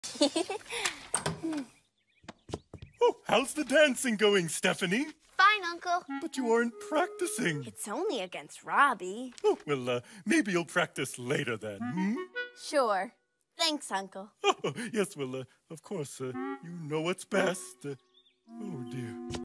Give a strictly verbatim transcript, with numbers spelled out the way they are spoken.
Oh, how's the dancing going, Stephanie? Fine, Uncle. But you aren't practicing. It's only against Robbie. Oh, well, uh, maybe you'll practice later then, hmm? Sure. Thanks, Uncle. Oh, yes, well, uh, of course, uh, you know what's best. Uh, oh, dear.